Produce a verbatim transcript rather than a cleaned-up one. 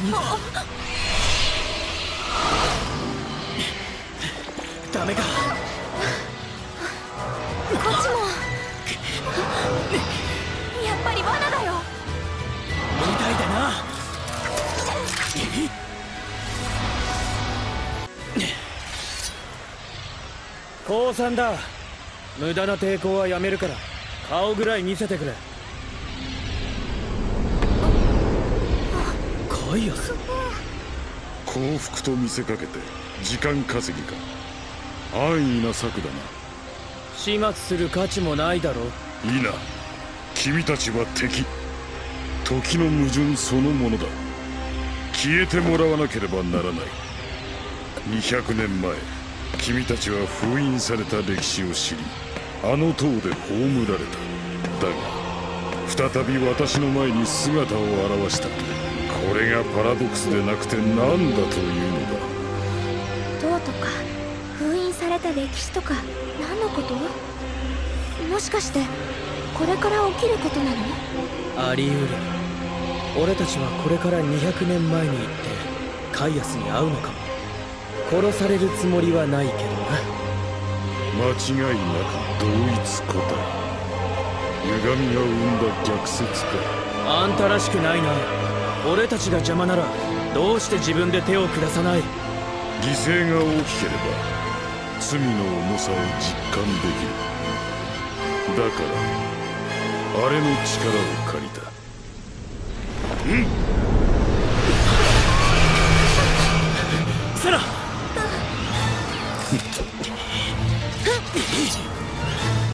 にダメか。 こっちもやっぱり罠だよ。 みたいだな。降参だ。無駄な抵抗はやめるから顔ぐらい見せてくれ。カイアス。 降伏と見せかけて時間稼ぎか。安易な策だな。 始末する価値もないだろ。 いいな、君たちは敵。時の矛盾そのものだ。消えてもらわなければならない。にひゃくねんまえ、君たちは封印された歴史を知り、あの塔で葬られた。だが再び私の前に姿を現した。これがパラドクスでなくて何だというのだ。 塔とか封印された歴史とか何のこと？もしかしてこれから起きることなの？ あり得る。俺たちはこれからにひゃくねんまえに行ってカイアスに会うのかも。殺されるつもりはないけどな。 間違いなく同一個体。歪みが生んだ逆説か。 あんたらしくないな。俺たちが邪魔ならどうして自分で手を下さない。 犠牲が大きければ罪の重さを実感できる。だからあれの力を借りた。うん。 セラ